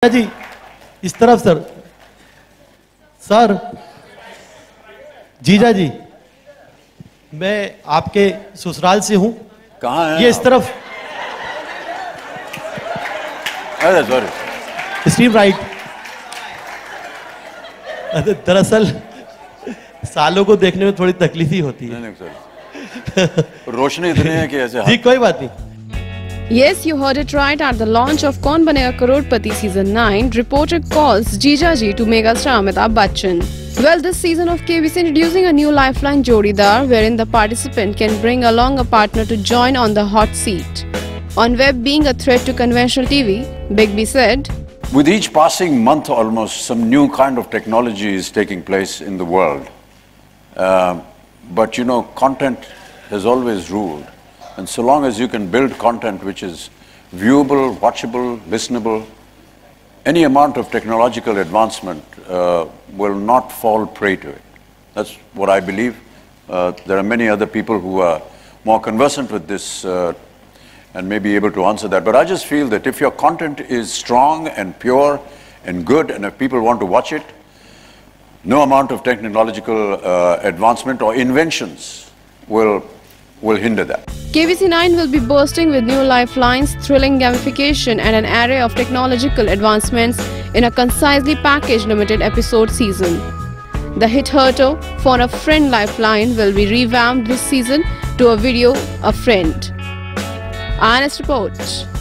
जी इस तरफ sir. Sir जीजा जी, मैं आपके ससुराल से हूं। कहाँ है ये इस तरफ। अरे सॉरी, स्ट्रीम राइट। दरअसल सालों को देखने में थोड़ी तकलीफ ही होती है। नहीं सॉरी, रोशनी इतनी है कि ऐसे जी कोई बात नहीं। Yes, you heard it right. At the launch of Kaun Banega Crorepati Season 9, reporter calls Jija to Megastar Amitabh Bachchan. Well, this season of KBC introducing a new lifeline jodidaar, wherein the participant can bring along a partner to join on the hot seat. On web being a threat to conventional TV, Big B said, with each passing month almost, some new kind of technology is taking place in the world. But you know, content has always ruled. And so long as you can build content which is viewable, watchable, listenable, any amount of technological advancement will not fall prey to it. That's what I believe. There are many other people who are more conversant with this and may be able to answer that. But I just feel that if your content is strong and pure and good, and if people want to watch it, no amount of technological advancement or inventions will hinder that. KBC 9 will be bursting with new lifelines, thrilling gamification and an array of technological advancements in a concisely packaged limited episode season. The hit Hurto, Phone a Friend lifeline will be revamped this season to a video, a friend. INS report.